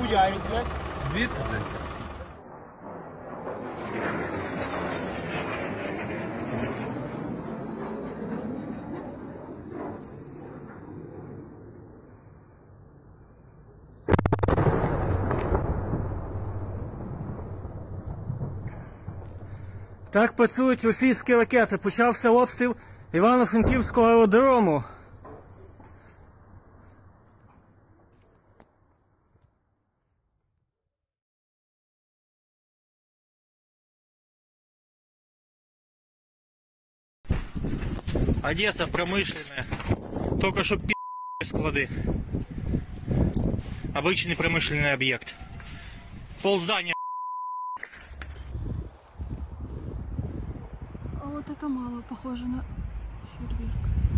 хуярить, блядь. Звідки? Так працюють російські ракети. Почався обстріл Івано-Франківського аеродрому. Одесса промышленная. Только что склады. Обычный промышленный объект. Полздания. А вот это мало похоже на фейерверк.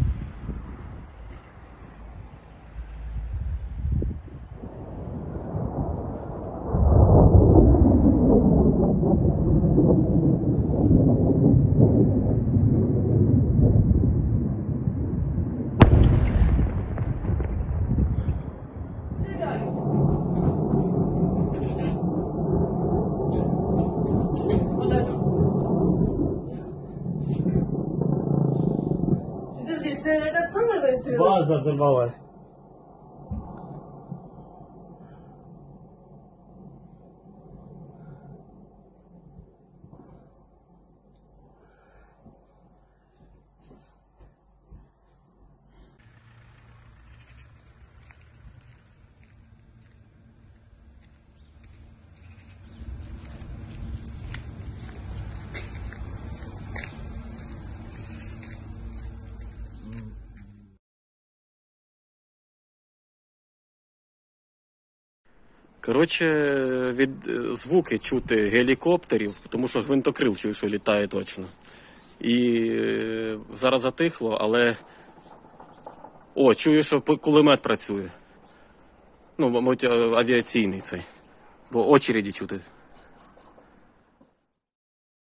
Это самое выстрел? База взорвалась. Коротше, від звуки чути гелікоптерів, тому що гвинтокрил чую, що літає точно. І зараз затихло, але... О, чую, що кулемет працює. Ну, мабуть, авіаційний цей. Бо очереді чути.